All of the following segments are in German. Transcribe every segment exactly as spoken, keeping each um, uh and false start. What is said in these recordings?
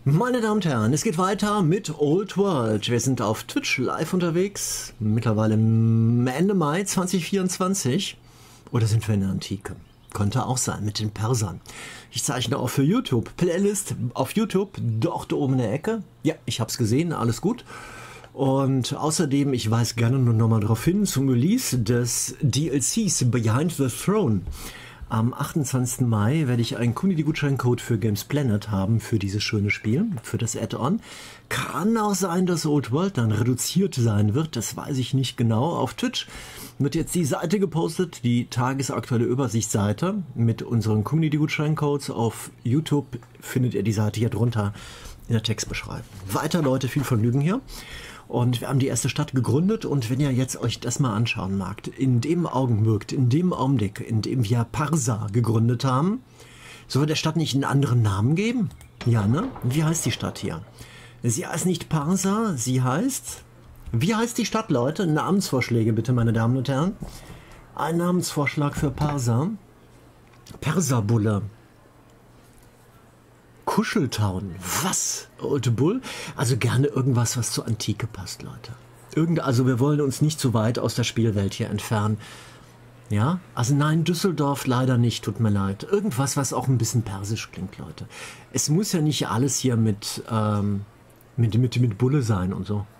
Meine Damen und Herren, es geht weiter mit Old World. Wir sind auf Twitch live unterwegs, mittlerweile Ende Mai zwanzig vierundzwanzig. Oder sind wir in der Antike? Könnte auch sein, mit den Persern. Ich zeichne auch für YouTube. Playlist auf YouTube, dort oben in der Ecke. Ja, ich habe es gesehen, alles gut. Und außerdem, ich weise gerne nur nochmal darauf hin, zum Release des D L Cs Behind the Throne. Am achtundzwanzigsten Mai werde ich einen Community-Gutscheincode für Games Planet haben für dieses schöne Spiel, für das Add-on. Kann auch sein, dass Old World dann reduziert sein wird, das weiß ich nicht genau. Auf Twitch wird jetzt die Seite gepostet, die tagesaktuelle Übersichtsseite mit unseren Community-Gutscheincodes. Auf YouTube findet ihr die Seite hier drunter in der Textbeschreibung. Weiter, Leute, viel Vergnügen hier. Und wir haben die erste Stadt gegründet, und wenn ihr jetzt euch das mal anschauen magt, in dem Augenblick, in dem Augenblick, in dem wir Parsa gegründet haben, soll der Stadt nicht einen anderen Namen geben? Ja, ne? Wie heißt die Stadt hier? Sie heißt nicht Parsa, sie heißt... Wie heißt die Stadt, Leute? Namensvorschläge bitte, meine Damen und Herren. Ein Namensvorschlag für Parsa. Perserbulle. Kuscheltown. Was? Old Bull? Also gerne irgendwas, was zur Antike passt, Leute. Irgend, also wir wollen uns nicht zu weit aus der Spielwelt hier entfernen. Ja? Also nein, Düsseldorf leider nicht, tut mir leid. Irgendwas, was auch ein bisschen persisch klingt, Leute. Es muss ja nicht alles hier mit, ähm, mit, mit, mit Bulle sein und so.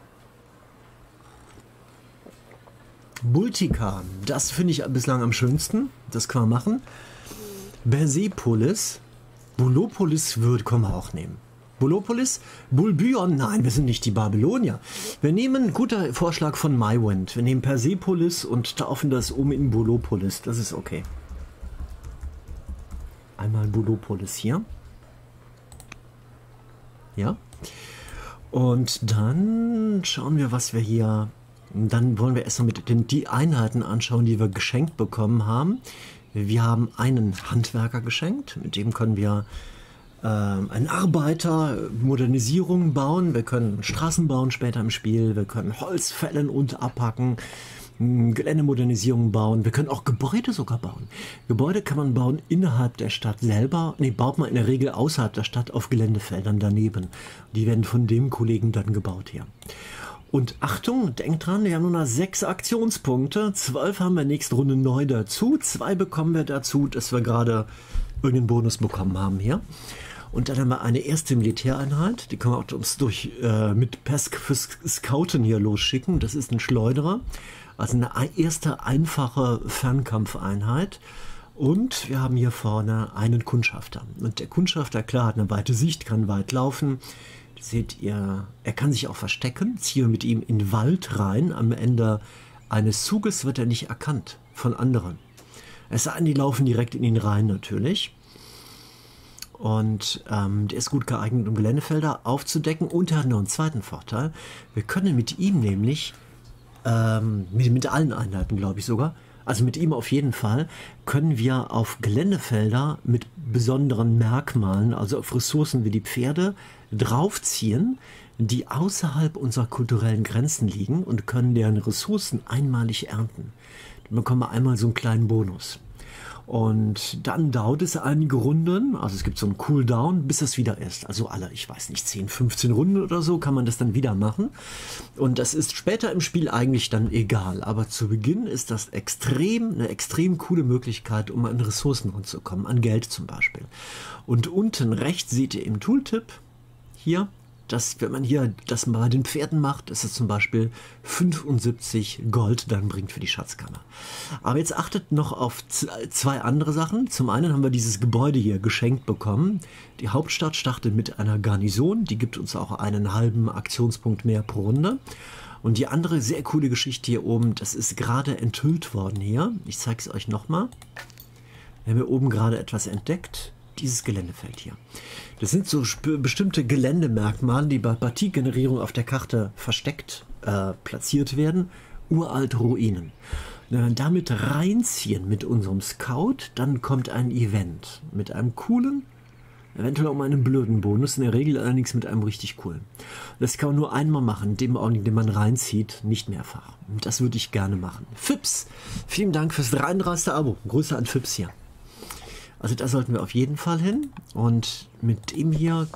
Bultica, das finde ich bislang am schönsten. Das können wir machen. Persepolis. Bulopolis würde, können wir auch nehmen. Bulopolis, Bulbyon, nein, wir sind nicht die Babylonier. Wir nehmen, guter Vorschlag von MyWind, wir nehmen Persepolis und taufen das um in Bulopolis, das ist okay. Einmal Bulopolis hier. Ja. Und dann schauen wir, was wir hier... Dann wollen wir erstmal mit den die Einheiten anschauen, die wir geschenkt bekommen haben. Wir haben einen Handwerker geschenkt, mit dem können wir äh, einen Arbeiter, Modernisierung bauen, wir können Straßen bauen später im Spiel, wir können Holz fällen und abhacken, Geländemodernisierung bauen, wir können auch Gebäude sogar bauen. Gebäude kann man bauen innerhalb der Stadt selber, nee, baut man in der Regel außerhalb der Stadt auf Geländefeldern daneben. Die werden von dem Kollegen dann gebaut hier. Und Achtung, denkt dran, wir haben nur noch sechs Aktionspunkte. Zwölf haben wir nächste Runde neu dazu. Zwei bekommen wir dazu, dass wir gerade irgendeinen Bonus bekommen haben hier. Und dann haben wir eine erste Militäreinheit. Die können wir auch uns durch, äh, mit Pesk fürs Scouten hier losschicken. Das ist ein Schleuderer. Also eine erste einfache Fernkampfeinheit. Und wir haben hier vorne einen Kundschafter. Und der Kundschafter, klar, hat eine weite Sicht, kann weit laufen. Seht ihr, er kann sich auch verstecken. Ziehe mit ihm in den Wald rein. Am Ende eines Zuges wird er nicht erkannt von anderen. Es sei denn, die laufen direkt in ihn rein natürlich. Und ähm, der ist gut geeignet, um Geländefelder aufzudecken. Und er hat noch einen zweiten Vorteil. Wir können mit ihm nämlich, ähm, mit, mit allen Einheiten glaube ich sogar, also mit ihm auf jeden Fall, können wir auf Geländefelder mit besonderen Merkmalen, also auf Ressourcen wie die Pferde, draufziehen, die außerhalb unserer kulturellen Grenzen liegen, und können deren Ressourcen einmalig ernten. Dann bekommen wir einmal so einen kleinen Bonus. Und dann dauert es einige Runden, also es gibt so einen Cooldown, bis es wieder ist. Also alle, ich weiß nicht, zehn, fünfzehn Runden oder so kann man das dann wieder machen. Und das ist später im Spiel eigentlich dann egal. Aber zu Beginn ist das extrem, eine extrem coole Möglichkeit, um an Ressourcen ranzukommen, an Geld zum Beispiel. Und unten rechts seht ihr im Tooltip hier, dass, wenn man hier das mal bei den Pferden macht, dass es zum Beispiel fünfundsiebzig Gold dann bringt für die Schatzkammer. Aber jetzt achtet noch auf zwei andere Sachen. Zum einen haben wir dieses Gebäude hier geschenkt bekommen. Die Hauptstadt startet mit einer Garnison, die gibt uns auch einen halben Aktionspunkt mehr pro Runde. Und die andere sehr coole Geschichte hier oben, das ist gerade enthüllt worden hier. Ich zeige es euch nochmal. Wir haben hier oben gerade etwas entdeckt. Dieses Geländefeld hier. Das sind so bestimmte Geländemerkmale, die bei Partiegenerierung auf der Karte versteckt äh, platziert werden. Uralte Ruinen. Wenn wir damit reinziehen mit unserem Scout, dann kommt ein Event mit einem coolen, eventuell auch einem blöden Bonus, in der Regel allerdings mit einem richtig coolen. Das kann man nur einmal machen, in dem Augenblick, in dem man reinzieht, nicht mehrfach. Und das würde ich gerne machen. Fips, vielen Dank fürs dreiunddreißigste Abo. Grüße an Fips hier. Also da sollten wir auf jeden Fall hin, und mit dem hier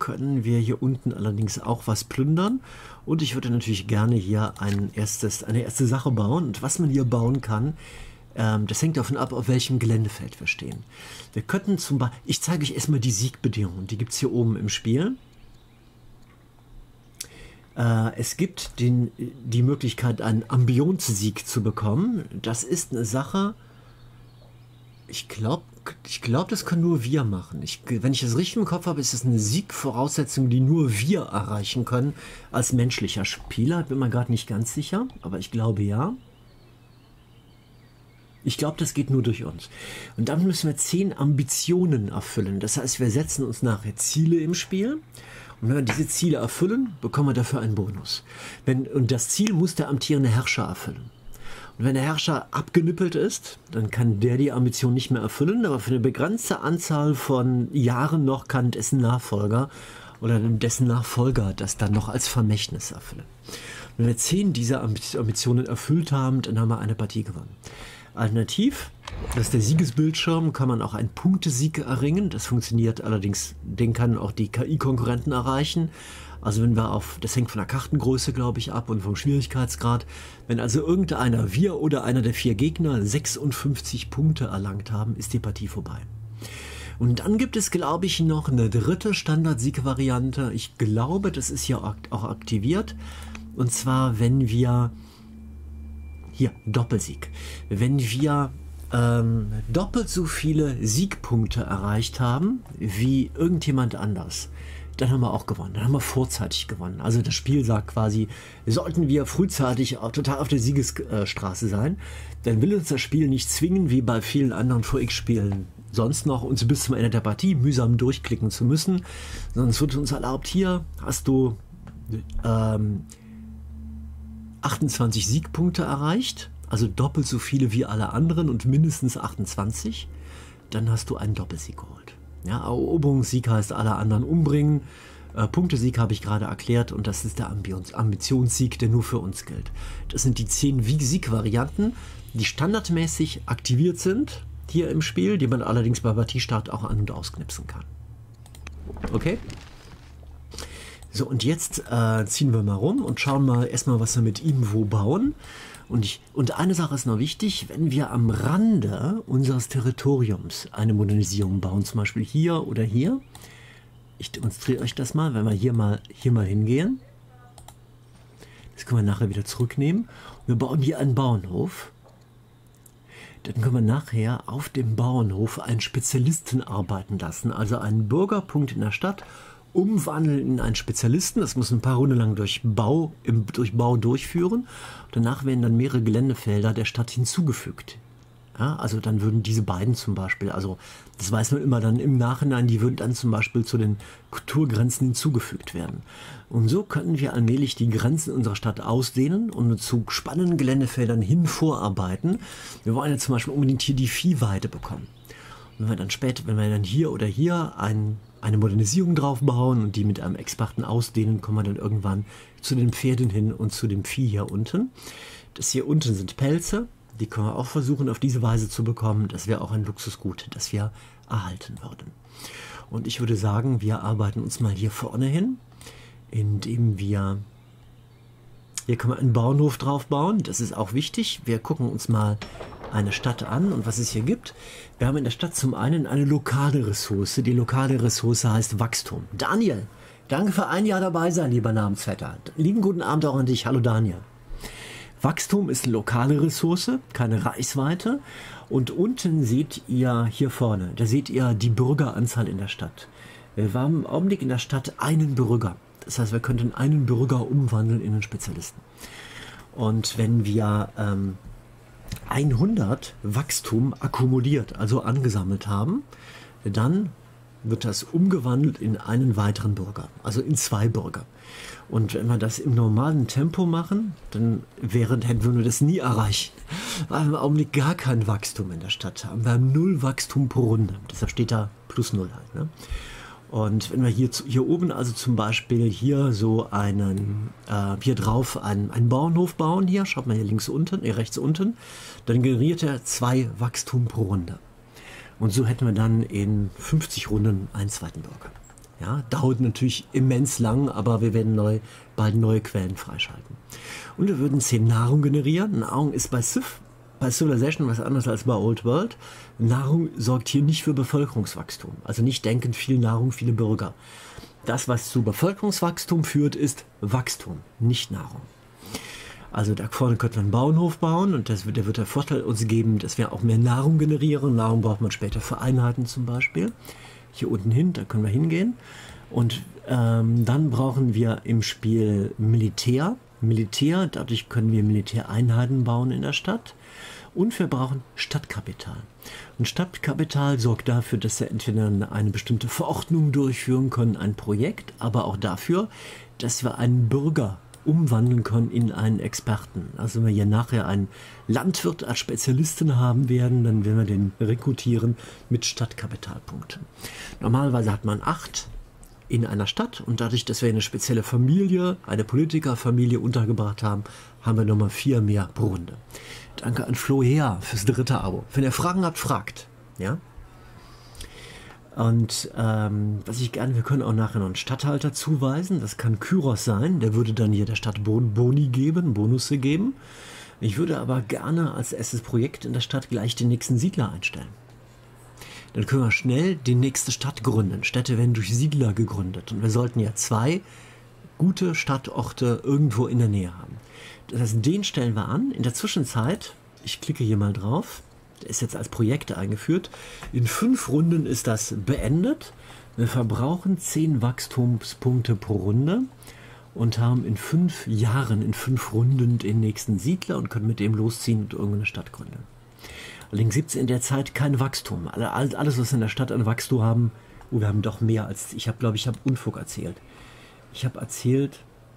können wir hier unten allerdings auch was plündern. Und ich würde natürlich gerne hier ein erstes, eine erste Sache bauen. Und was man hier bauen kann, ähm, das hängt davon ab, auf welchem Geländefeld wir stehen. Wir könnten zum Beispiel, ich zeige euch erstmal die Siegbedingungen, die gibt es hier oben im Spiel. Äh, es gibt den, die Möglichkeit, einen Ambionssieg zu bekommen. Das ist eine Sache, ich glaube, ich glaube, das können nur wir machen. Ich, wenn ich das richtig im Kopf habe, ist es eine Siegvoraussetzung, die nur wir erreichen können als menschlicher Spieler. Bin mir gerade nicht ganz sicher, aber ich glaube ja. Ich glaube, das geht nur durch uns. Und dann müssen wir zehn Ambitionen erfüllen. Das heißt, wir setzen uns nachher Ziele im Spiel. Und wenn wir diese Ziele erfüllen, bekommen wir dafür einen Bonus. Wenn, und das Ziel muss der amtierende Herrscher erfüllen. Und wenn der Herrscher abgenippelt ist, dann kann der die Ambition nicht mehr erfüllen, aber für eine begrenzte Anzahl von Jahren noch kann dessen Nachfolger oder dessen Nachfolger das dann noch als Vermächtnis erfüllen. Und wenn wir zehn dieser Ambitionen erfüllt haben, dann haben wir eine Partie gewonnen. Alternativ, das ist der Siegesbildschirm, kann man auch einen Punktesieg erringen. Das funktioniert allerdings, den kann auch die K I-Konkurrenten erreichen. Also wenn wir auf, das hängt von der Kartengröße, glaube ich, ab und vom Schwierigkeitsgrad. Wenn also irgendeiner, wir oder einer der vier Gegner, sechsundfünfzig Punkte erlangt haben, ist die Partie vorbei. Und dann gibt es, glaube ich, noch eine dritte Standard-Sieg-Variante. Ich glaube, das ist hier auch aktiviert. Und zwar, wenn wir, hier, Doppelsieg. Wenn wir ähm, doppelt so viele Siegpunkte erreicht haben, wie irgendjemand anders, dann haben wir auch gewonnen. Dann haben wir vorzeitig gewonnen. Also das Spiel sagt quasi, sollten wir frühzeitig auch total auf der Siegesstraße sein, dann will uns das Spiel nicht zwingen, wie bei vielen anderen vier X-Spielen sonst noch, uns bis zum Ende der Partie mühsam durchklicken zu müssen, sondern es wird uns erlaubt, hier hast du ähm, achtundzwanzig Siegpunkte erreicht, also doppelt so viele wie alle anderen und mindestens achtundzwanzig, dann hast du einen Doppelsieg geholt. Ja, Eroberungssieg heißt alle anderen umbringen. Äh, Punktesieg habe ich gerade erklärt und das ist der Ambitions Ambitionssieg, der nur für uns gilt. Das sind die zehn Siegvarianten, die standardmäßig aktiviert sind hier im Spiel, die man allerdings bei Partiestart auch an- und ausknipsen kann. Okay? So, und jetzt äh, ziehen wir mal rum und schauen mal erstmal, was wir mit ihm wo bauen. Und, ich, und eine Sache ist noch wichtig, wenn wir am Rande unseres Territoriums eine Modernisierung bauen, zum Beispiel hier oder hier. Ich demonstriere euch das mal, wenn wir hier mal, hier mal hingehen. Das können wir nachher wieder zurücknehmen. Wir bauen hier einen Bauernhof. Dann können wir nachher auf dem Bauernhof einen Spezialisten arbeiten lassen, also einen Bürgerpunkt in der Stadt, umwandeln in einen Spezialisten. Das muss ein paar Runden lang durch Bau, im, durch Bau durchführen. Danach werden dann mehrere Geländefelder der Stadt hinzugefügt. Ja, also dann würden diese beiden zum Beispiel, also das weiß man immer dann im Nachhinein, die würden dann zum Beispiel zu den Kulturgrenzen hinzugefügt werden. Und so können wir allmählich die Grenzen unserer Stadt ausdehnen und zu spannenden Geländefeldern hin vorarbeiten. Wir wollen ja zum Beispiel unbedingt hier die Viehweide bekommen. Und wenn wir dann später, wenn wir dann hier oder hier ein eine Modernisierung drauf bauen und die mit einem Experten ausdehnen, kommen wir dann irgendwann zu den Pferden hin und zu dem Vieh hier unten. Das hier unten sind Pelze, die können wir auch versuchen auf diese Weise zu bekommen. Das wäre auch ein Luxusgut, das wir erhalten würden. Und ich würde sagen, wir arbeiten uns mal hier vorne hin, indem wir, hier können wir einen Bauernhof drauf bauen, das ist auch wichtig. Wir gucken uns mal eine Stadt an und was es hier gibt. Wir haben in der Stadt zum einen eine lokale Ressource. Die lokale Ressource heißt Wachstum. Daniel, danke für ein Jahr dabei sein, lieber Namensvetter. Lieben guten Abend auch an dich. Hallo Daniel. Wachstum ist eine lokale Ressource, keine reichsweite. Und unten seht ihr hier vorne, da seht ihr die Bürgeranzahl in der Stadt. Wir haben im Augenblick in der Stadt einen Bürger. Das heißt, wir könnten einen Bürger umwandeln in einen Spezialisten. Und wenn wir ähm, hundert Wachstum akkumuliert, also angesammelt haben, dann wird das umgewandelt in einen weiteren Bürger, also in zwei Bürger. Und wenn wir das im normalen Tempo machen, dann wäre, würden wir das nie erreichen, weil wir im Augenblick gar kein Wachstum in der Stadt haben. Wir haben null Wachstum pro Runde, deshalb steht da plus null halt. Ne? Und wenn wir hier, hier oben also zum Beispiel hier so einen, äh, hier drauf einen, einen Bauernhof bauen, hier, schaut mal hier links unten, äh, rechts unten, dann generiert er zwei Wachstum pro Runde. Und so hätten wir dann in fünfzig Runden einen zweiten Bürger. Ja, dauert natürlich immens lang, aber wir werden neu, bald neue Quellen freischalten. Und wir würden zehn Nahrung generieren. Nahrung ist bei Civ, bei Civilization was anderes als bei Old World. Nahrung sorgt hier nicht für Bevölkerungswachstum. Also nicht denken, viel Nahrung, viele Bürger. Das, was zu Bevölkerungswachstum führt, ist Wachstum, nicht Nahrung. Also da vorne könnte man einen Bauernhof bauen und das wird, der wird der Vorteil uns geben, dass wir auch mehr Nahrung generieren. Nahrung braucht man später für Einheiten zum Beispiel. Hier unten hin, da können wir hingehen. Und ähm, dann brauchen wir im Spiel Militär. Militär, dadurch können wir Militäreinheiten bauen in der Stadt. Und wir brauchen Stadtkapital. Und Stadtkapital sorgt dafür, dass wir entweder eine bestimmte Verordnung durchführen können, ein Projekt, aber auch dafür, dass wir einen Bürger umwandeln können in einen Experten. Also wenn wir hier nachher einen Landwirt als Spezialisten haben werden, dann werden wir den rekrutieren mit Stadtkapitalpunkten. Normalerweise hat man acht in einer Stadt und dadurch, dass wir eine spezielle Familie, eine Politikerfamilie untergebracht haben, haben wir nochmal vier mehr pro Runde. Danke an Flo Heer fürs dritte Abo. Wenn ihr Fragen habt, fragt. Ja? Und ähm, was ich gerne, wir können auch nachher noch einen Statthalter zuweisen. Das kann Kyros sein. Der würde dann hier der Stadt Boni geben, Bonusse geben. Ich würde aber gerne als erstes Projekt in der Stadt gleich den nächsten Siedler einstellen. Dann können wir schnell die nächste Stadt gründen. Städte werden durch Siedler gegründet. Und wir sollten ja zwei gute Stadtorte irgendwo in der Nähe haben. Das heißt, den stellen wir an. In der Zwischenzeit, ich klicke hier mal drauf, der ist jetzt als Projekt eingeführt. In fünf Runden ist das beendet. Wir verbrauchen zehn Wachstumspunkte pro Runde und haben in fünf Jahren, in fünf Runden den nächsten Siedler und können mit dem losziehen und irgendeine Stadt gründen. Allerdings gibt es in der Zeit kein Wachstum. Alles, was wir in der Stadt an Wachstum haben, oh, wir haben doch mehr als, ich habe, glaube ich, habe Unfug erzählt. Ich habe erzählt,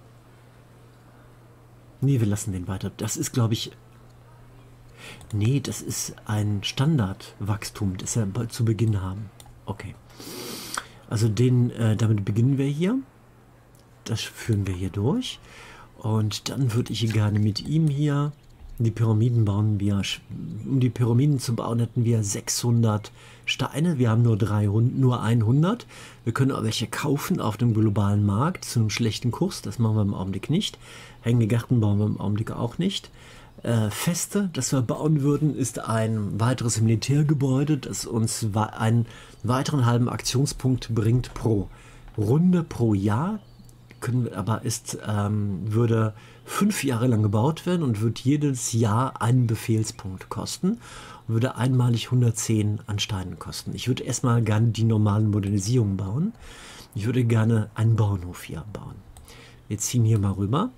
nee, wir lassen den weiter. Das ist, glaube ich, nee, das ist ein Standardwachstum, das wir zu Beginn haben. Okay. Also den, äh, damit beginnen wir hier. Das führen wir hier durch. Und dann würde ich gerne mit ihm hier die Pyramiden bauen. Wir, um die Pyramiden zu bauen, hätten wir sechshundert Steine. Wir haben nur, dreihundert, nur hundert. Wir können auch welche kaufen auf dem globalen Markt zu einem schlechten Kurs. Das machen wir im Augenblick nicht. Hängende Gärten bauen wir im Augenblick auch nicht. Äh, Feste, das wir bauen würden, ist ein weiteres Militärgebäude, das uns einen weiteren halben Aktionspunkt bringt pro Runde, pro Jahr. Können, aber ist, ähm, würde fünf Jahre lang gebaut werden und wird jedes Jahr einen Befehlspunkt kosten und würde einmalig hundertzehn an Steinen kosten. Ich würde erstmal gerne die normalen Modernisierungen bauen. Ich würde gerne einen Bauernhof hier bauen. Wir ziehen hier mal rüber.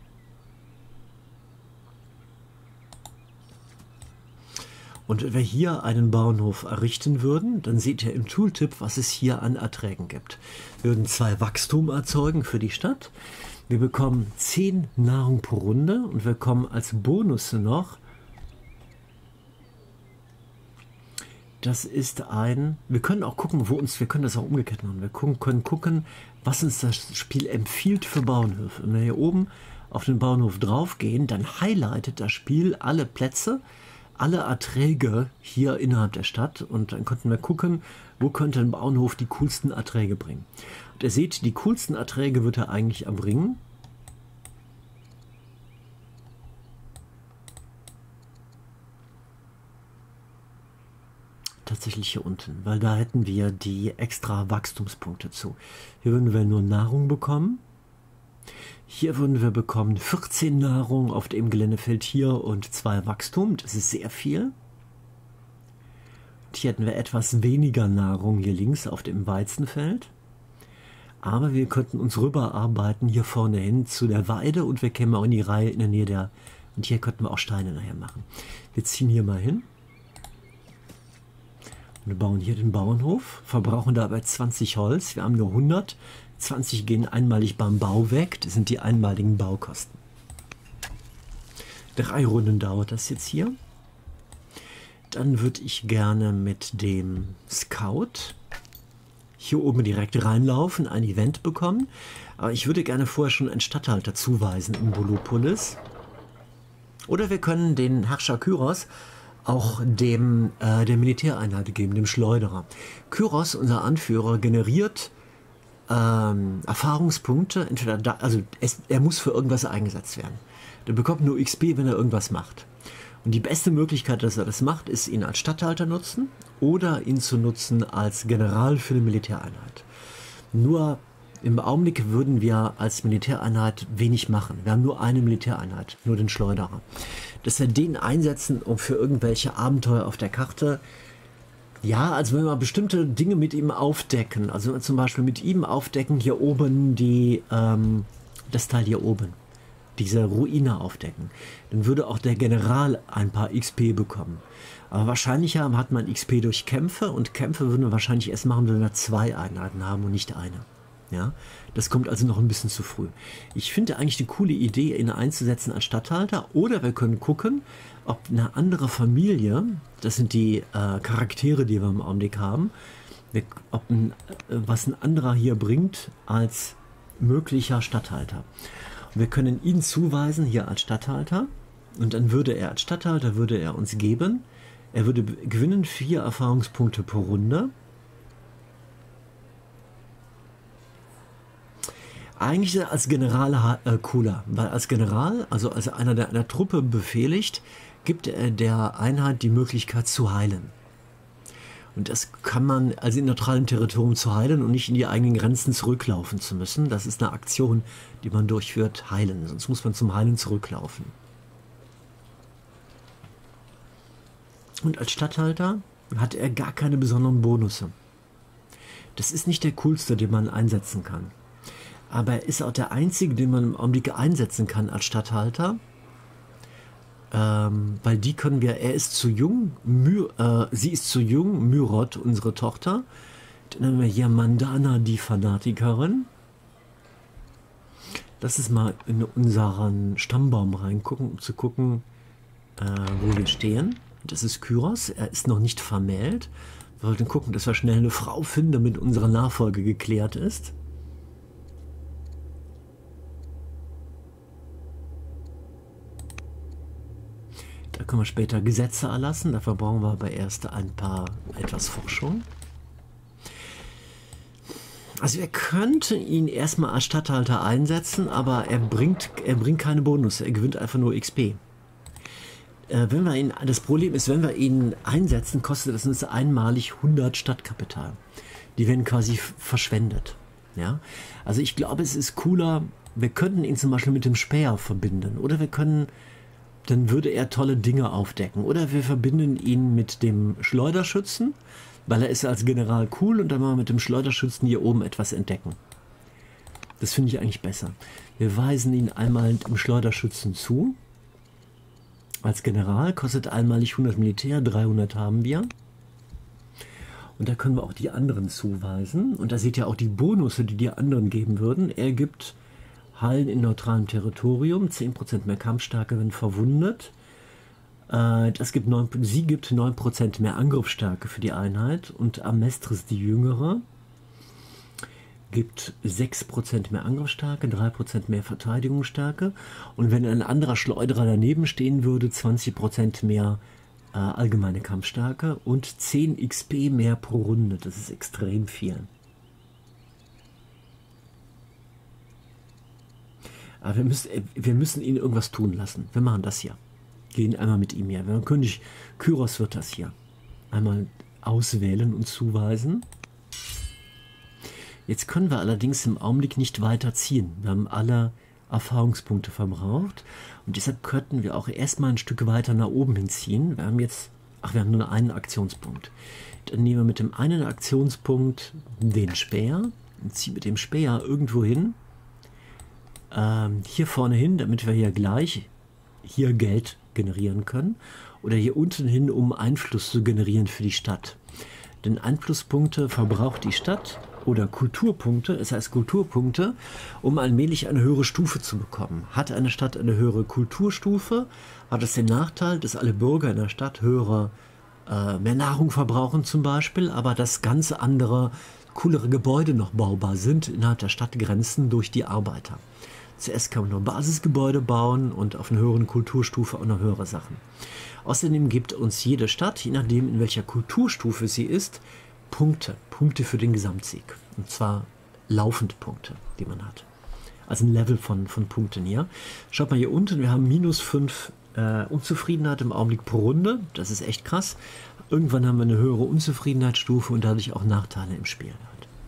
Und wenn wir hier einen Bauernhof errichten würden, dann seht ihr im Tooltip, was es hier an Erträgen gibt. Wir würden zwei Wachstum erzeugen für die Stadt. Wir bekommen zehn Nahrung pro Runde und wir bekommen als Bonus noch, das ist ein, wir können auch gucken, wo uns, wir können das auch umgekehrt machen. Wir können gucken, was uns das Spiel empfiehlt für Bauernhöfe. Und wenn wir hier oben auf den Bauernhof draufgehen, dann highlightet das Spiel alle Plätze, alle Erträge hier innerhalb der Stadt und dann konnten wir gucken, wo könnte ein Bauernhof die coolsten Erträge bringen. Und ihr seht, die coolsten Erträge wird er eigentlich erbringen. Tatsächlich hier unten, weil da hätten wir die extra Wachstumspunkte zu. Hier würden wir nur Nahrung bekommen. Hier würden wir bekommen vierzehn Nahrung auf dem Geländefeld hier und zwei Wachstum. Das ist sehr viel. Und hier hätten wir etwas weniger Nahrung hier links auf dem Weizenfeld. Aber wir könnten uns rüberarbeiten hier vorne hin zu der Weide und wir kämen auch in die Reihe in der Nähe der... Und hier könnten wir auch Steine nachher machen. Wir ziehen hier mal hin. Und wir bauen hier den Bauernhof, verbrauchen dabei zwanzig Holz. Wir haben nur hundert. zwanzig gehen einmalig beim Bau weg. Das sind die einmaligen Baukosten. Drei Runden dauert das jetzt hier. Dann würde ich gerne mit dem Scout hier oben direkt reinlaufen, ein Event bekommen. Aber ich würde gerne vorher schon einen Statthalter zuweisen in Bolopolis. Oder wir können den Herrscher Kyros auch dem äh, der Militäreinheit geben, dem Schleuderer. Kyros, unser Anführer, generiert ähm, Erfahrungspunkte, entweder da, also es, er muss für irgendwas eingesetzt werden. Der bekommt nur X P, wenn er irgendwas macht. Und die beste Möglichkeit, dass er das macht, ist, ihn als Statthalter nutzen oder ihn zu nutzen als General für eine Militäreinheit. Nur im Augenblick würden wir als Militäreinheit wenig machen. Wir haben nur eine Militäreinheit, nur den Schleuderer. Dass wir den einsetzen, um für irgendwelche Abenteuer auf der Karte, ja, also wenn wir bestimmte Dinge mit ihm aufdecken, also wenn wir zum Beispiel mit ihm aufdecken, hier oben die, ähm, das Teil hier oben, diese Ruine aufdecken, dann würde auch der General ein paar X P bekommen. Aber wahrscheinlicher hat man X P durch Kämpfe, und Kämpfe würden wir wahrscheinlich erst machen, wenn wir zwei Einheiten haben und nicht eine. Ja, das kommt also noch ein bisschen zu früh. Ich finde eigentlich eine coole Idee, ihn einzusetzen als Statthalter, oder wir können gucken, ob eine andere Familie, das sind die äh, Charaktere, die wir im Augenblick haben, ob ein, äh, was ein anderer hier bringt als möglicher Statthalter. Und wir können ihn zuweisen hier als Statthalter, und dann würde er als Statthalter, würde er uns geben, er würde gewinnen vier Erfahrungspunkte pro Runde. Eigentlich ist er als General äh, cooler, weil als General, also als einer, der einer Truppe befehligt, gibt er der Einheit die Möglichkeit zu heilen. Und das kann man, also in neutralem Territorium zu heilen und nicht in die eigenen Grenzen zurücklaufen zu müssen. Das ist eine Aktion, die man durchführt, heilen. Sonst muss man zum Heilen zurücklaufen. Und als Statthalter hat er gar keine besonderen Bonusse. Das ist nicht der coolste, den man einsetzen kann. Aber er ist auch der einzige, den man im Augenblick einsetzen kann als Statthalter. Ähm, weil die können wir, er ist zu jung, My, äh, sie ist zu jung, Myrod, unsere Tochter. Dann haben wir hier Mandana, die Fanatikerin. Lass uns mal in unseren Stammbaum reingucken, um zu gucken, äh, wo wir stehen. Das ist Kyros, er ist noch nicht vermählt. Wir wollten gucken, dass wir schnell eine Frau finden, damit unsere Nachfolge geklärt ist. Da können wir später Gesetze erlassen, dafür brauchen wir aber erst ein paar, etwas Forschung. Also wir könnten ihn erstmal als Statthalter einsetzen, aber er bringt, er bringt keine Bonus, er gewinnt einfach nur X P. Äh, wenn wir ihn, das Problem ist, wenn wir ihn einsetzen, kostet das uns einmalig hundert Stadtkapital. Die werden quasi verschwendet. Ja? Also ich glaube, es ist cooler, wir könnten ihn zum Beispiel mit dem Späher verbinden, oder wir können, dann würde er tolle Dinge aufdecken. Oder wir verbinden ihn mit dem Schleuderschützen, weil er ist als General cool, und dann mal mit dem Schleuderschützen hier oben etwas entdecken. Das finde ich eigentlich besser. Wir weisen ihn einmal im Schleuderschützen zu. Als General kostet einmalig hundert Militär, dreihundert haben wir. Und da können wir auch die anderen zuweisen. Und da seht ihr auch die Bonusse, die die anderen geben würden. Er gibt Heilen in neutralem Territorium, zehn Prozent mehr Kampfstärke, wenn verwundet. Äh, das gibt neun, sie gibt neun Prozent mehr Angriffsstärke für die Einheit. Und Amestris, die Jüngere, gibt sechs Prozent mehr Angriffsstärke, drei Prozent mehr Verteidigungsstärke. Und wenn ein anderer Schleuderer daneben stehen würde, zwanzig Prozent mehr äh, allgemeine Kampfstärke und zehn X P mehr pro Runde. Das ist extrem viel. Aber wir müssen, wir müssen ihn irgendwas tun lassen. Wir machen das hier. Gehen einmal mit ihm hier. König Kyros wird das hier einmal auswählen und zuweisen. Jetzt können wir allerdings im Augenblick nicht weiter ziehen. Wir haben alle Erfahrungspunkte verbraucht. Und deshalb könnten wir auch erstmal ein Stück weiter nach oben hinziehen. Wir haben jetzt, ach, wir haben nur einen Aktionspunkt. Dann nehmen wir mit dem einen Aktionspunkt den Späher und ziehen mit dem Späher irgendwo hin. Ähm, hier vorne hin, damit wir hier gleich hier Geld generieren können. Oder hier unten hin, um Einfluss zu generieren für die Stadt. Denn Einflusspunkte verbraucht die Stadt. Oder Kulturpunkte, es heißt Kulturpunkte, um allmählich eine höhere Stufe zu bekommen. Hat eine Stadt eine höhere Kulturstufe, hat es den Nachteil, dass alle Bürger in der Stadt höhere, äh, mehr Nahrung verbrauchen zum Beispiel, aber dass ganz andere, coolere Gebäude noch baubar sind innerhalb der Stadtgrenzen durch die Arbeiter. Zuerst kann man nur Basisgebäude bauen und auf einer höheren Kulturstufe auch noch höhere Sachen. Außerdem gibt uns jede Stadt, je nachdem in welcher Kulturstufe sie ist, Punkte, Punkte für den Gesamtsieg. Und zwar laufend Punkte, die man hat. Also ein Level von, von Punkten hier. Schaut mal hier unten, wir haben minus fünf äh, Unzufriedenheit im Augenblick pro Runde. Das ist echt krass. Irgendwann haben wir eine höhere Unzufriedenheitsstufe und dadurch auch Nachteile im Spiel.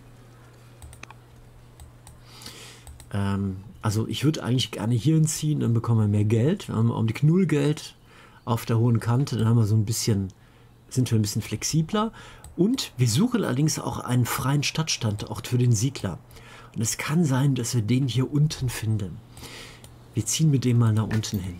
Ähm, also ich würde eigentlich gerne hier hinziehen, dann bekommen wir mehr Geld. Wir haben im Augenblick null Geld auf der hohen Kante, dann haben wir so ein bisschen, sind wir ein bisschen flexibler. Und wir suchen allerdings auch einen freien Stadtstandort für den Siedler. Und es kann sein, dass wir den hier unten finden. Wir ziehen mit dem mal nach unten hin.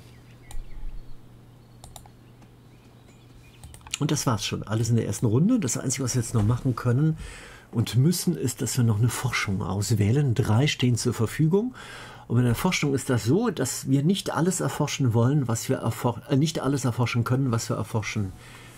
Und das war's schon. Alles in der ersten Runde. Das Einzige, was wir jetzt noch machen können und müssen, ist, dass wir noch eine Forschung auswählen. Drei stehen zur Verfügung. Und bei der Forschung ist das so, dass wir nicht alles erforschen wollen, was wir erfor äh, nicht alles erforschen können, was wir erforschen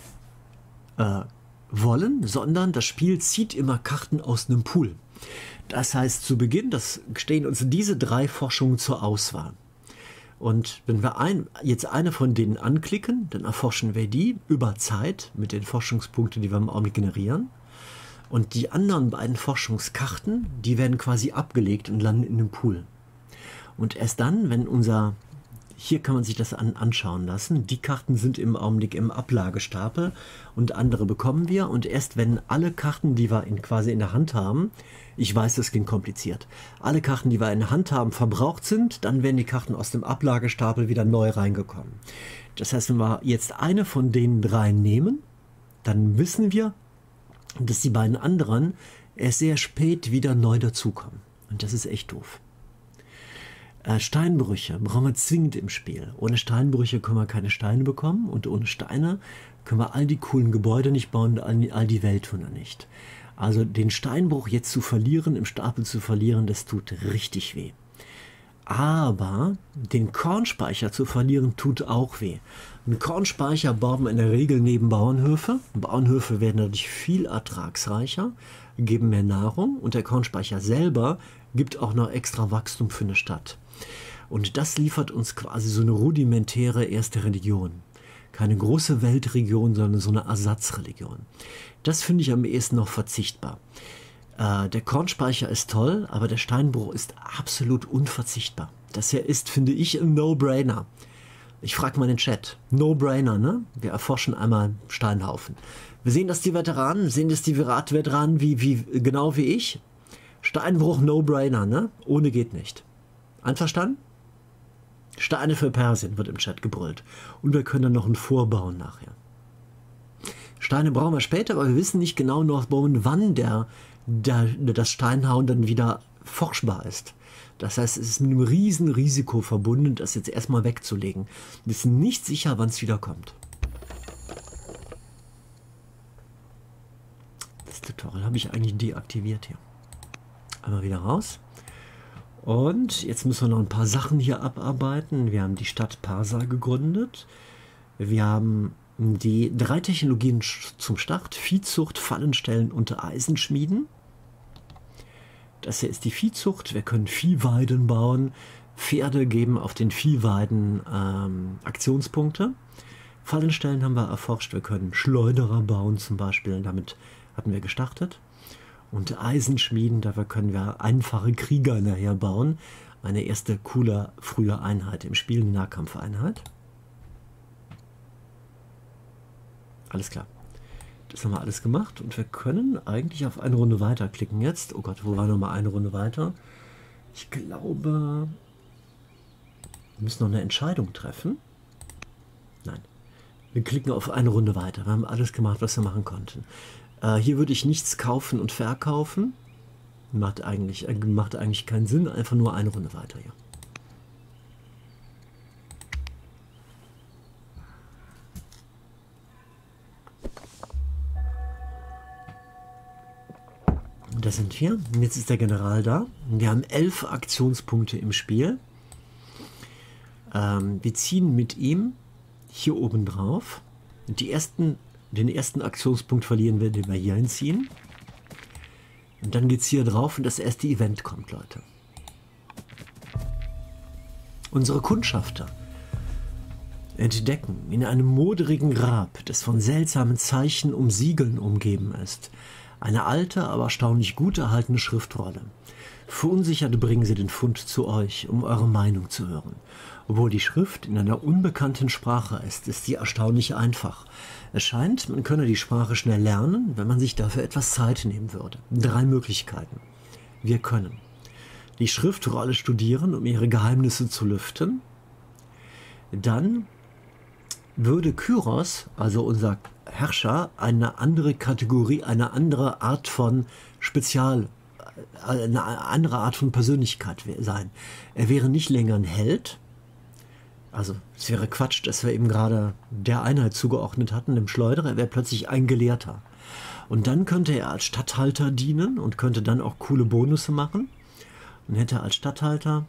äh, wollen, sondern das Spiel zieht immer Karten aus einem Pool. Das heißt, zu Beginn, das stehen uns diese drei Forschungen zur Auswahl. Und wenn wir ein, jetzt eine von denen anklicken, dann erforschen wir die über Zeit mit den Forschungspunkten, die wir im Augenblick generieren. Und die anderen beiden Forschungskarten, die werden quasi abgelegt und landen in dem Pool. Und erst dann, wenn unser, hier kann man sich das an, anschauen lassen, die Karten sind im Augenblick im Ablagestapel und andere bekommen wir. Und erst wenn alle Karten, die wir in, quasi in der Hand haben, ich weiß, das klingt kompliziert, alle Karten, die wir in der Hand haben, verbraucht sind, dann werden die Karten aus dem Ablagestapel wieder neu reingekommen. Das heißt, wenn wir jetzt eine von den drei nehmen, dann wissen wir, dass die beiden anderen erst sehr spät wieder neu dazukommen. Und das ist echt doof. Äh, Steinbrüche brauchen wir zwingend im Spiel. Ohne Steinbrüche können wir keine Steine bekommen und ohne Steine können wir all die coolen Gebäude nicht bauen und all, all die Weltwunder nicht. Also den Steinbruch jetzt zu verlieren, im Stapel zu verlieren, das tut richtig weh. Aber den Kornspeicher zu verlieren, tut auch weh. Einen Kornspeicher bauen wir in der Regel neben Bauernhöfe. Bauernhöfe werden dadurch viel ertragsreicher, geben mehr Nahrung und der Kornspeicher selber gibt auch noch extra Wachstum für eine Stadt. Und das liefert uns quasi so eine rudimentäre erste Religion. Keine große Weltregion, sondern so eine Ersatzreligion. Das finde ich am ehesten noch verzichtbar. Äh, der Kornspeicher ist toll, aber der Steinbruch ist absolut unverzichtbar. Das hier ist, finde ich, ein No-Brainer. Ich frage mal den Chat. No-Brainer, ne? Wir erforschen einmal Steinhaufen. Wir sehen das die Veteranen, sehen das die Veteranen wie, wie, genau wie ich. Steinbruch, No-Brainer, ne? Ohne geht nicht. Einverstanden? Steine für Persien wird im Chat gebrüllt. Und wir können dann noch einen vorbauen nachher. Steine brauchen wir später, aber wir wissen nicht genau noch, wann der, der, das Steinhauen dann wieder forschbar ist. Das heißt, es ist mit einem riesen Risiko verbunden, das jetzt erstmal wegzulegen. Wir wissen nicht sicher, wann es wieder kommt. Das Tutorial habe ich eigentlich deaktiviert hier. Einmal wieder raus. Und jetzt müssen wir noch ein paar Sachen hier abarbeiten. Wir haben die Stadt Parsa gegründet. Wir haben die drei Technologien zum Start. Viehzucht, Fallenstellen und Eisenschmieden. Das hier ist die Viehzucht. Wir können Viehweiden bauen. Pferde geben auf den Viehweiden ähm, Aktionspunkte. Fallenstellen haben wir erforscht. Wir können Schleuderer bauen zum Beispiel. Damit hatten wir gestartet. Und Eisenschmieden, dafür können wir einfache Krieger nachher bauen. Eine erste coole frühe Einheit im Spiel, eine Nahkampfeinheit. Alles klar. Das haben wir alles gemacht und wir können eigentlich auf eine Runde weiterklicken jetzt. Oh Gott, wo war noch mal eine Runde weiter? Ich glaube, wir müssen noch eine Entscheidung treffen. Nein. Wir klicken auf eine Runde weiter. Wir haben alles gemacht, was wir machen konnten. Äh, hier würde ich nichts kaufen und verkaufen. Macht eigentlich, äh, macht eigentlich keinen Sinn. Einfach nur eine Runde weiter hier. Und da sind wir. Und jetzt ist der General da. Wir haben elf Aktionspunkte im Spiel. Ähm, wir ziehen mit ihm hier oben drauf. Und die ersten, den ersten Aktionspunkt verlieren wir, den wir hier hinziehen. Und dann geht es hier drauf und das erste Event kommt, Leute. Unsere Kundschafter entdecken in einem moderigen Grab, das von seltsamen Zeichen um Siegeln umgeben ist, Eine alte, aber erstaunlich gut erhaltene Schriftrolle. Verunsichert bringen sie den Fund zu euch, um eure Meinung zu hören. Obwohl die Schrift in einer unbekannten Sprache ist, ist sie erstaunlich einfach. Es scheint, man könne die Sprache schnell lernen, wenn man sich dafür etwas Zeit nehmen würde. Drei Möglichkeiten. Wir können die Schriftrolle studieren, um ihre Geheimnisse zu lüften. Dann würde Kyros, also unser Herrscher, eine andere Kategorie, eine andere Art von Spezial, eine andere Art von Persönlichkeit sein. Er wäre nicht länger ein Held. Also es wäre Quatsch, dass wir eben gerade der Einheit zugeordnet hatten, dem Schleuderer. Er wäre plötzlich ein Gelehrter. Und dann könnte er als Statthalter dienen und könnte dann auch coole Bonusse machen. Und hätte als Statthalter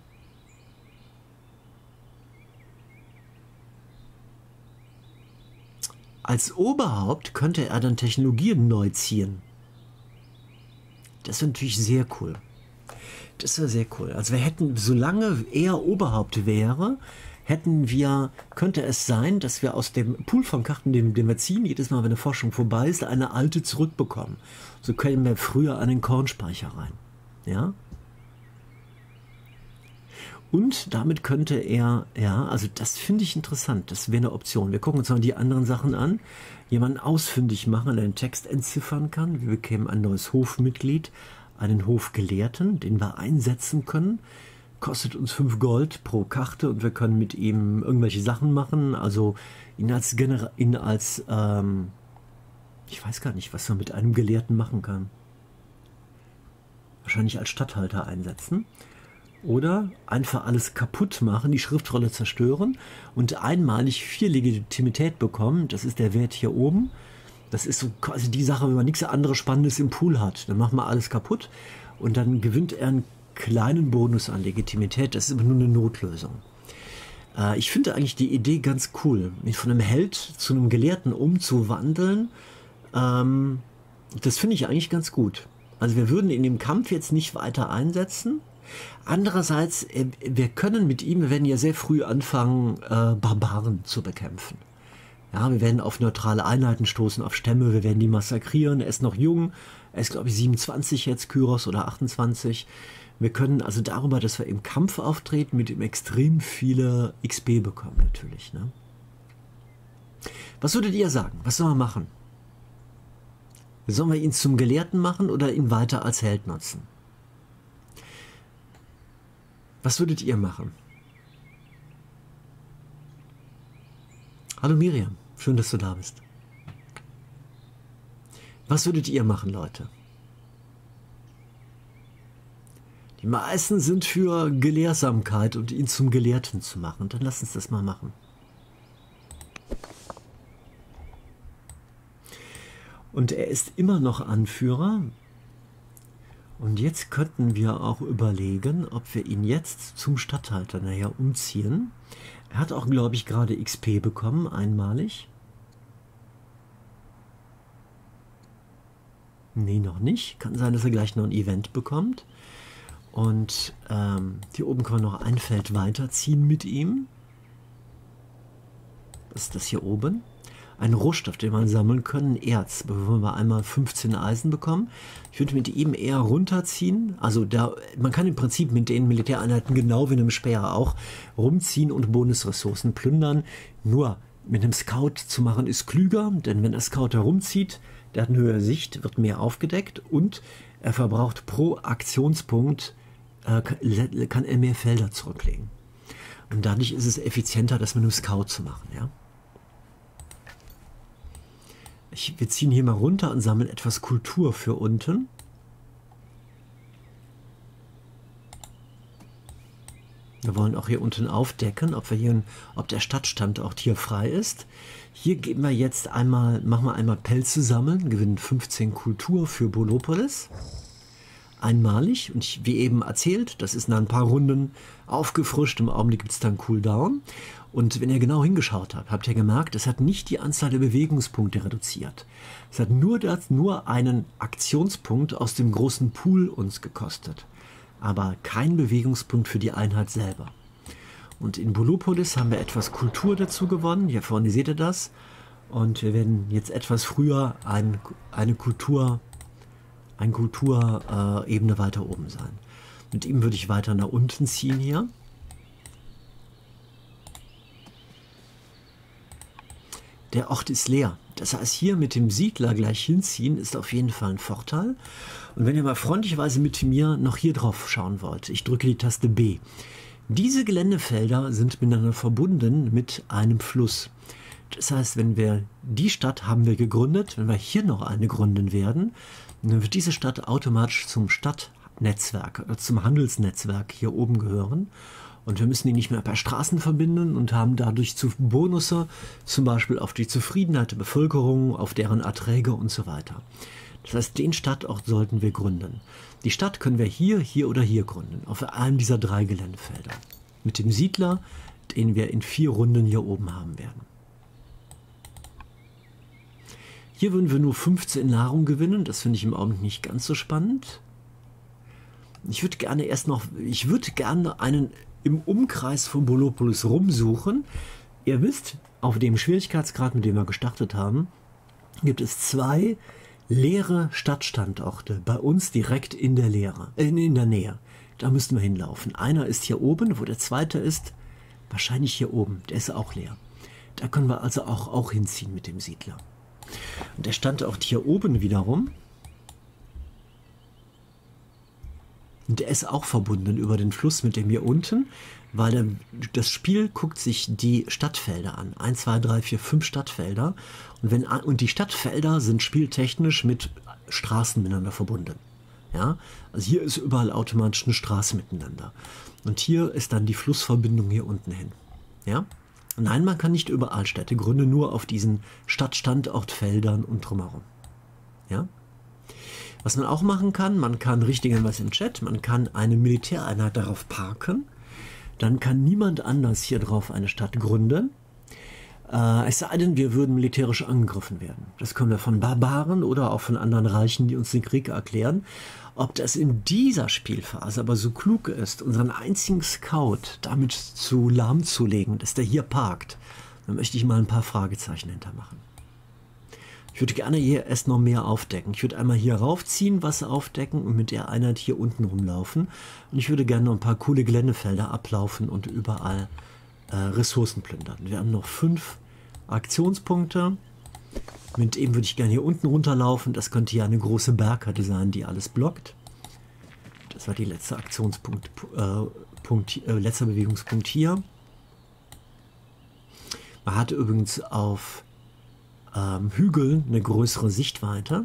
als Oberhaupt könnte er dann Technologien neu ziehen. Das wäre natürlich sehr cool. Das wäre sehr cool. Also wir hätten, solange er Oberhaupt wäre, hätten wir, könnte es sein, dass wir aus dem Pool von Karten, den, den wir ziehen, jedes Mal, wenn eine Forschung vorbei ist, eine alte zurückbekommen. So können wir früher an den Kornspeicher rein. Ja? Und damit könnte er, ja, also das finde ich interessant, das wäre eine Option. Wir gucken uns mal die anderen Sachen an. Jemanden ausfindig machen, der den Text entziffern kann. Wir bekämen ein neues Hofmitglied, einen Hofgelehrten, den wir einsetzen können. Kostet uns fünf Gold pro Karte und wir können mit ihm irgendwelche Sachen machen. Also ihn als, Genera ihn als ähm, ich weiß gar nicht, was man mit einem Gelehrten machen kann. Wahrscheinlich als Statthalter einsetzen. Oder einfach alles kaputt machen, die Schriftrolle zerstören und einmalig vier Legitimität bekommen. Das ist der Wert hier oben. Das ist so quasi die Sache, wenn man nichts anderes Spannendes im Pool hat. Dann macht man alles kaputt und dann gewinnt er einen kleinen Bonus an Legitimität. Das ist aber nur eine Notlösung. Äh, ich finde eigentlich die Idee ganz cool, mich von einem Held zu einem Gelehrten umzuwandeln. Ähm, das finde ich eigentlich ganz gut. Also wir würden in dem Kampf jetzt nicht weiter einsetzen. Andererseits, wir können mit ihm, wir werden ja sehr früh anfangen, äh, Barbaren zu bekämpfen. Ja, wir werden auf neutrale Einheiten stoßen, auf Stämme, wir werden die massakrieren. Er ist noch jung, er ist glaube ich siebenundzwanzig jetzt, Kyros, oder achtundzwanzig. Wir können also darüber, dass wir im Kampf auftreten, mit ihm extrem viele X P bekommen natürlich. Ne? Was würdet ihr sagen? Was sollen wir machen? Sollen wir ihn zum Gelehrten machen oder ihn weiter als Held nutzen? Was würdet ihr machen? Hallo Miriam, schön, dass du da bist. Was würdet ihr machen, Leute? Die meisten sind für Gelehrsamkeit und ihn zum Gelehrten zu machen. Dann lasst uns das mal machen. Und er ist immer noch Anführer. Und jetzt könnten wir auch überlegen, ob wir ihn jetzt zum Statthalter nachher umziehen. Er hat auch, glaube ich, gerade X P bekommen, einmalig. Nee, noch nicht. Kann sein, dass er gleich noch ein Event bekommt. Und ähm, hier oben können wir noch ein Feld weiterziehen mit ihm. Was ist das hier oben? Ein Rohstoff, den wir sammeln können, Erz, bevor wir einmal fünfzehn Eisen bekommen. Ich würde mit ihm eher runterziehen. Also da, man kann im Prinzip mit den Militäreinheiten genau wie einem Speer auch rumziehen und Bonusressourcen plündern. Nur mit einem Scout zu machen ist klüger, denn wenn der Scout herumzieht, der hat eine höhere Sicht, wird mehr aufgedeckt und er verbraucht pro Aktionspunkt, äh, kann er mehr Felder zurücklegen. Und dadurch ist es effizienter, das mit einem Scout zu machen, ja. Ich, wir ziehen hier mal runter und sammeln etwas Kultur für unten. Wir wollen auch hier unten aufdecken, ob, wir hier, ob der Stadtstandort hier frei ist. Hier geben wir jetzt einmal, machen wir einmal Pelze sammeln, gewinnen fünfzehn Kultur für Bolopolis. Einmalig. Und ich, wie eben erzählt, das ist nach ein paar Runden aufgefrischt. Im Augenblick gibt es dann Cooldown. Und wenn ihr genau hingeschaut habt, habt ihr gemerkt, es hat nicht die Anzahl der Bewegungspunkte reduziert. Es hat nur, das, nur einen Aktionspunkt aus dem großen Pool uns gekostet. Aber kein Bewegungspunkt für die Einheit selber. Und in Bolopolis haben wir etwas Kultur dazu gewonnen. Hier vorne seht ihr das. Und wir werden jetzt etwas früher ein, eine Kultur eine Kulturebene äh, weiter oben sein. Mit ihm würde ich weiter nach unten ziehen hier. Der Ort ist leer. Das heißt, hier mit dem Siedler gleich hinziehen ist auf jeden Fall ein Vorteil. Und wenn ihr mal freundlicherweise mit mir noch hier drauf schauen wollt, ich drücke die Taste B. Diese Geländefelder sind miteinander verbunden mit einem Fluss. Das heißt, wenn wir die Stadt haben wir gegründet, wenn wir hier noch eine gründen werden, dann wird diese Stadt automatisch zum Stadtnetzwerk, zum Handelsnetzwerk hier oben gehören. Und wir müssen die nicht mehr per Straßen verbinden und haben dadurch zu Bonusse, zum Beispiel auf die Zufriedenheit der Bevölkerung, auf deren Erträge und so weiter. Das heißt, den Stadtort sollten wir gründen. Die Stadt können wir hier, hier oder hier gründen, auf einem dieser drei Geländefelder. Mit dem Siedler, den wir in vier Runden hier oben haben werden. Hier würden wir nur fünfzehn Nahrung gewinnen, das finde ich im Augenblick nicht ganz so spannend. Ich würde gerne erst noch, ich würde gerne einen im Umkreis von Bolopolis rumsuchen. Ihr wisst, auf dem Schwierigkeitsgrad, mit dem wir gestartet haben, gibt es zwei leere Stadtstandorte bei uns direkt in der, Lehre, äh, in der Nähe. Da müssten wir hinlaufen. Einer ist hier oben, wo der zweite ist, wahrscheinlich hier oben. Der ist auch leer. Da können wir also auch, auch hinziehen mit dem Siedler. Und der Standort hier oben wiederum, und der ist auch verbunden über den Fluss mit dem hier unten, weil der, das Spiel guckt sich die Stadtfelder an. eins, zwei, drei, vier, fünf Stadtfelder. Und, wenn, und die Stadtfelder sind spieltechnisch mit Straßen miteinander verbunden. Ja? Also hier ist überall automatisch eine Straße miteinander. Und hier ist dann die Flussverbindung hier unten hin. Ja? Nein, man kann nicht überall Städte gründen, nur auf diesen Stadtstandortfeldern und drumherum. Ja? Was man auch machen kann, man kann richtig was im Chat, man kann eine Militäreinheit darauf parken, dann kann niemand anders hier drauf eine Stadt gründen, äh, es sei denn, wir würden militärisch angegriffen werden. Das können wir von Barbaren oder auch von anderen Reichen, die uns den Krieg erklären. Ob das in dieser Spielphase aber so klug ist, unseren einzigen Scout damit zu lahmzulegen, dass der hier parkt, dann möchte ich mal ein paar Fragezeichen hintermachen. Ich würde gerne hier erst noch mehr aufdecken. Ich würde einmal hier raufziehen, was aufdecken und mit der Einheit hier unten rumlaufen. Und ich würde gerne noch ein paar coole Geländefelder ablaufen und überall äh, Ressourcen plündern. Wir haben noch fünf Aktionspunkte. Mit dem würde ich gerne hier unten runterlaufen. Das könnte hier eine große Bergkette sein, die alles blockt. Das war die letzte Aktionspunkt, äh, Punkt, äh, letzter Bewegungspunkt hier. Man hat übrigens auf Ähm, Hügeln eine größere Sichtweite.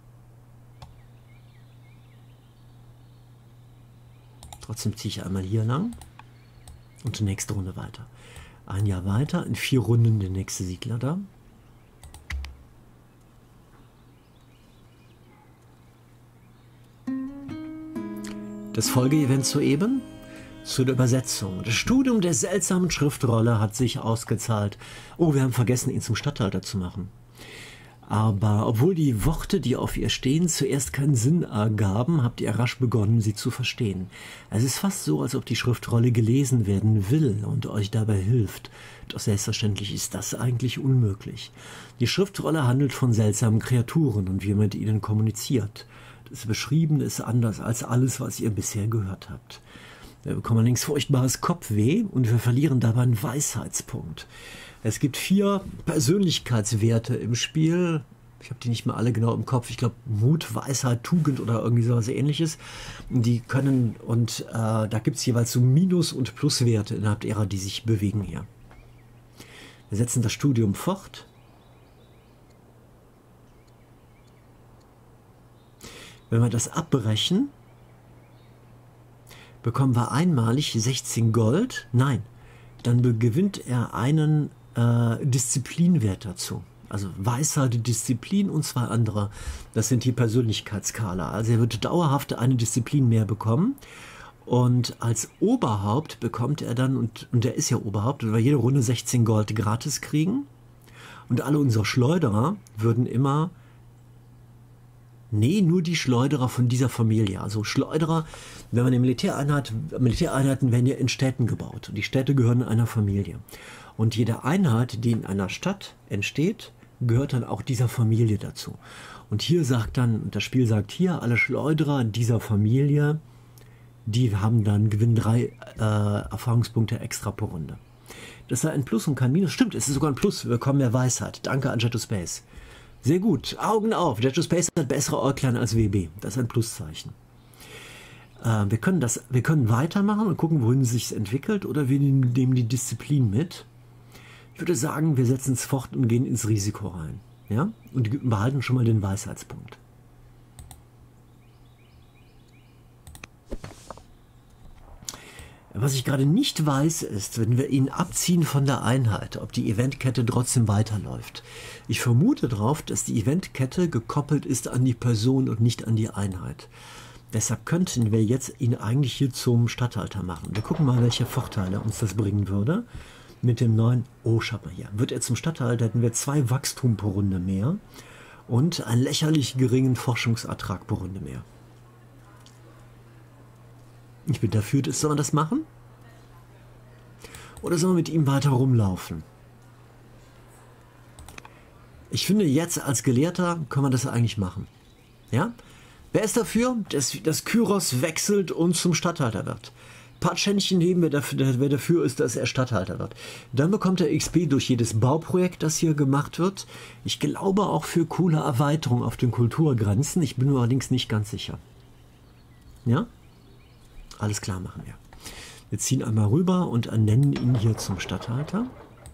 Trotzdem ziehe ich einmal hier lang und die nächste Runde weiter. Ein Jahr weiter, in vier Runden der nächste Siedler da. Das Folgeevent soeben zu der Übersetzung. Das Studium der seltsamen Schriftrolle hat sich ausgezahlt. Oh, wir haben vergessen, ihn zum Statthalter zu machen. Aber obwohl die Worte, die auf ihr stehen, zuerst keinen Sinn ergaben, habt ihr rasch begonnen, sie zu verstehen. Es ist fast so, als ob die Schriftrolle gelesen werden will und euch dabei hilft. Doch selbstverständlich ist das eigentlich unmöglich. Die Schriftrolle handelt von seltsamen Kreaturen und wie man mit ihnen kommuniziert. Das Beschriebene ist anders als alles, was ihr bisher gehört habt. Wir bekommen allerdings furchtbares Kopfweh und wir verlieren dabei einen Weisheitspunkt. Es gibt vier Persönlichkeitswerte im Spiel. Ich habe die nicht mehr alle genau im Kopf. Ich glaube Mut, Weisheit, Tugend oder irgendwie sowas ähnliches. Die können, und äh, da gibt es jeweils so Minus- und Pluswerte innerhalb derer, die sich bewegen hier. Wir setzen das Studium fort. Wenn wir das abbrechen, bekommen wir einmalig sechzehn Gold. Nein, dann gewinnt er einen äh, Disziplinwert dazu. Also Weisheit, Disziplin und zwei andere. Das sind die Persönlichkeitsskala. Also er wird dauerhaft eine Disziplin mehr bekommen. Und als Oberhaupt bekommt er dann, und, und der ist ja Oberhaupt, und wir jede Runde sechzehn Gold gratis kriegen. Und alle unsere Schleuderer würden immer... Nee, nur die Schleuderer von dieser Familie. Also Schleuderer, wenn man eine Militäreinheit, Militäreinheiten werden ja in Städten gebaut. Und die Städte gehören einer Familie. Und jede Einheit, die in einer Stadt entsteht, gehört dann auch dieser Familie dazu. Und hier sagt dann, das Spiel sagt hier, alle Schleuderer dieser Familie, die haben dann, gewinnen drei äh, Erfahrungspunkte extra pro Runde. Das sei ein Plus und kein Minus. Stimmt, es ist sogar ein Plus. Wir bekommen mehr Weisheit. Danke an Jet to Space. Sehr gut. Augen auf. Jet to Space hat bessere Äuglein als W B. Das ist ein Pluszeichen. Äh, wir, können das, wir können weitermachen und gucken, wohin es sich entwickelt, oder wir nehmen die Disziplin mit. Ich würde sagen, wir setzen es fort und gehen ins Risiko rein. Ja? Und behalten schon mal den Weisheitspunkt. Was ich gerade nicht weiß, ist, wenn wir ihn abziehen von der Einheit, ob die Eventkette trotzdem weiterläuft. Ich vermute darauf, dass die Eventkette gekoppelt ist an die Person und nicht an die Einheit. Deshalb könnten wir jetzt ihn eigentlich hier zum Statthalter machen. Wir gucken mal, welche Vorteile uns das bringen würde. Mit dem neuen, oh, schaut mal hier, wird er zum Statthalter, hätten wir zwei Wachstum pro Runde mehr und einen lächerlich geringen Forschungsertrag pro Runde mehr. Ich bin dafür, dass soll man das machen? Oder soll man mit ihm weiter rumlaufen? Ich finde, jetzt als Gelehrter können wir das eigentlich machen. Ja? Wer ist dafür, dass, dass Kyros wechselt und zum Statthalter wird? Ein paar Schändchen heben, wer dafür, wer dafür ist, dass er Statthalter wird. Dann bekommt er X P durch jedes Bauprojekt, das hier gemacht wird. Ich glaube auch für coole Erweiterungen auf den Kulturgrenzen. Ich bin mir allerdings nicht ganz sicher. Ja? Alles klar, machen wir. Wir ziehen einmal rüber und ernennen ihn hier zum Statthalter.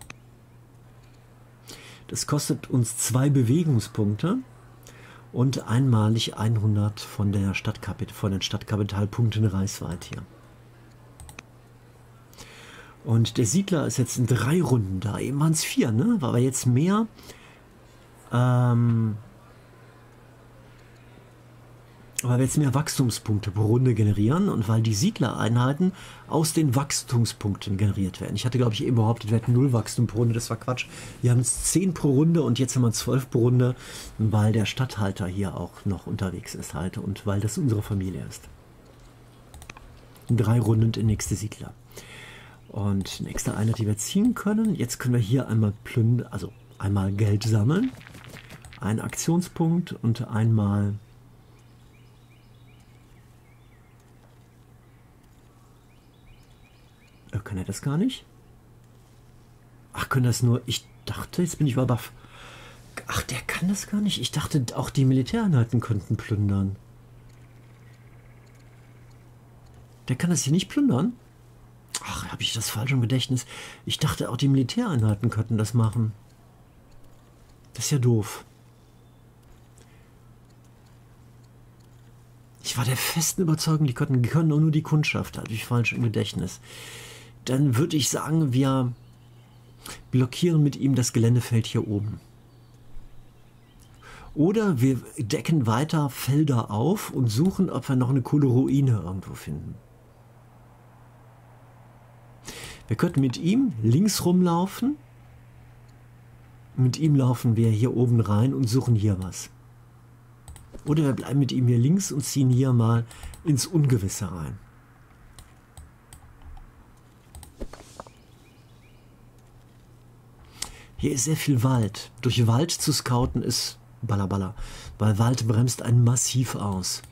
Das kostet uns zwei Bewegungspunkte und einmalig hundert von, der Stadtkapit von den Stadtkapitalpunkten reichsweit hier. Und der Siedler ist jetzt in drei Runden da. Eben waren es vier, ne? War aber jetzt mehr. Ähm... weil wir jetzt mehr Wachstumspunkte pro Runde generieren und weil die Siedlereinheiten aus den Wachstumspunkten generiert werden. Ich hatte, glaube ich, eben behauptet, wir hätten null Wachstum pro Runde. Das war Quatsch. Wir haben zehn pro Runde und jetzt haben wir zwölf pro Runde, weil der Statthalter hier auch noch unterwegs ist halt und weil das unsere Familie ist. In drei Runden der nächste Siedler. Und nächste Einheit, die wir ziehen können. Jetzt können wir hier einmal plündern, also einmal Geld sammeln. Ein Aktionspunkt und einmal... Kann er das gar nicht? Ach, können das nur... Ich dachte, jetzt bin ich mal baff. Ach, der kann das gar nicht. Ich dachte, auch die Militäreinheiten könnten plündern. Der kann das hier nicht plündern? Ach, habe ich das falsch im Gedächtnis? Ich dachte, auch die Militäreinheiten könnten das machen. Das ist ja doof. Ich war der festen Überzeugung, die könnten, die können nur die Kundschaft. Hatte ich falsch im Gedächtnis. Dann würde ich sagen, wir blockieren mit ihm das Geländefeld hier oben. Oder wir decken weiter Felder auf und suchen, ob wir noch eine coole Ruine irgendwo finden. Wir könnten mit ihm links rumlaufen. Mit ihm laufen wir hier oben rein und suchen hier was. Oder wir bleiben mit ihm hier links und ziehen hier mal ins Ungewisse rein. Hier ist sehr viel Wald. Durch Wald zu scouten ist ballerballer, weil Wald bremst einen massiv aus.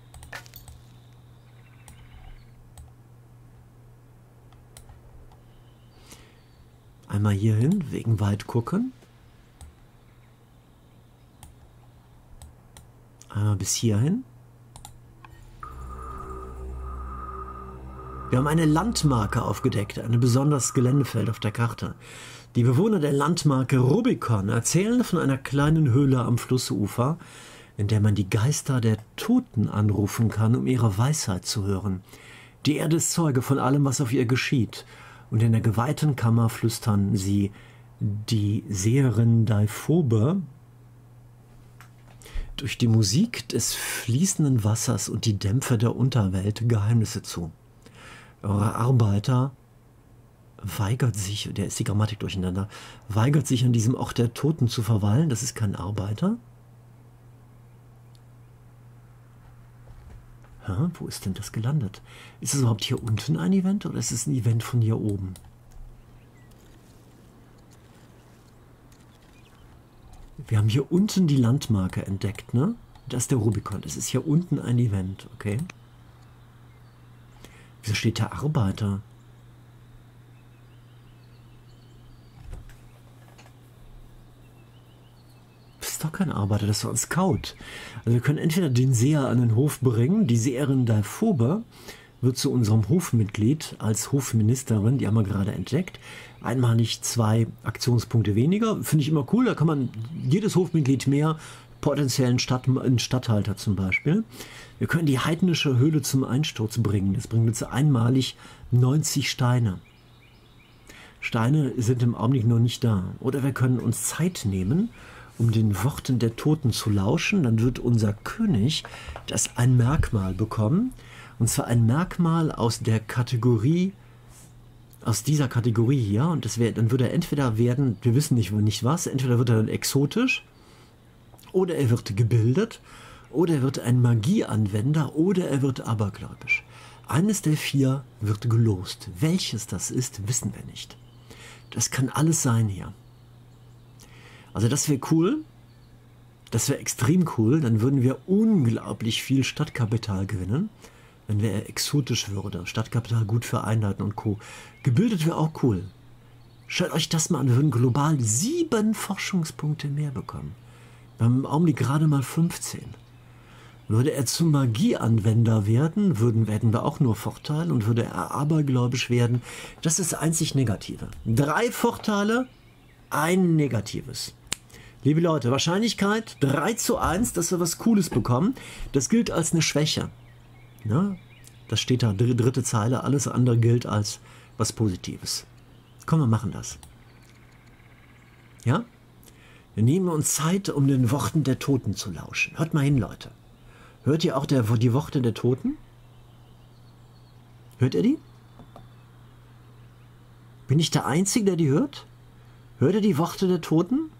Einmal hier hin, wegen Wald gucken. Einmal bis hierhin. Wir haben eine Landmarke aufgedeckt, ein besonderes Geländefeld auf der Karte. Die Bewohner der Landmarke Rubicon erzählen von einer kleinen Höhle am Flussufer, in der man die Geister der Toten anrufen kann, um ihre Weisheit zu hören. Die Erde ist Zeuge von allem, was auf ihr geschieht, und in der geweihten Kammer flüstern sie die Seherin Daiphobe durch die Musik des fließenden Wassers und die Dämpfe der Unterwelt Geheimnisse zu. Eure Arbeiter weigert sich, der ist die Grammatik durcheinander, weigert sich an diesem Ort der Toten zu verweilen. Das ist kein Arbeiter. Hä, wo ist denn das gelandet? Ist es überhaupt hier unten ein Event oder ist es ein Event von hier oben? Wir haben hier unten die Landmarke entdeckt, ne? Das ist der Rubicon. Das ist hier unten ein Event, okay? Wieso steht der Arbeiter? Das ist doch kein Arbeiter, das ist doch ein Scout. Also wir können entweder den Seher an den Hof bringen, die Seherin Dalfobe wird zu unserem Hofmitglied als Hofministerin, die haben wir gerade entdeckt. Einmalig zwei Aktionspunkte weniger, finde ich immer cool, da kann man jedes Hofmitglied mehr, potenziellen Stadt, einen Statthalter zum Beispiel. Wir können die heidnische Höhle zum Einsturz bringen, das bringt uns einmalig neunzig Steine. Steine sind im Augenblick noch nicht da. Oder wir können uns Zeit nehmen, um den Worten der Toten zu lauschen, dann wird unser König das ein Merkmal bekommen, und zwar ein Merkmal aus der Kategorie, aus dieser Kategorie hier, und das wär, dann würde er entweder werden, wir wissen nicht, nicht was, entweder wird er dann exotisch, oder er wird gebildet, oder er wird ein Magieanwender, oder er wird abergläubisch. Eines der vier wird gelost. Welches das ist, wissen wir nicht. Das kann alles sein hier. Also das wäre cool, das wäre extrem cool, dann würden wir unglaublich viel Stadtkapital gewinnen, wenn wir exotisch würde. Stadtkapital gut für Einheiten und Co. Gebildet wäre auch cool. Schaut euch das mal an, wir würden global sieben Forschungspunkte mehr bekommen. Wir haben im Augenblick gerade mal fünfzehn. Würde er zum Magieanwender werden, würden, hätten wir auch nur Vorteile, und würde er abergläubisch werden, das ist das einzig Negative. Drei Vorteile, ein Negatives. Liebe Leute, Wahrscheinlichkeit drei zu eins, dass wir was Cooles bekommen. Das gilt als eine Schwäche. Ja, das steht da, dritte Zeile, alles andere gilt als was Positives. Komm, wir machen das. Ja? Wir nehmen uns Zeit, um den Worten der Toten zu lauschen. Hört mal hin, Leute. Hört ihr auch der, die Worte der Toten? Hört ihr die? Bin ich der Einzige, der die hört? Hört ihr die Worte der Toten?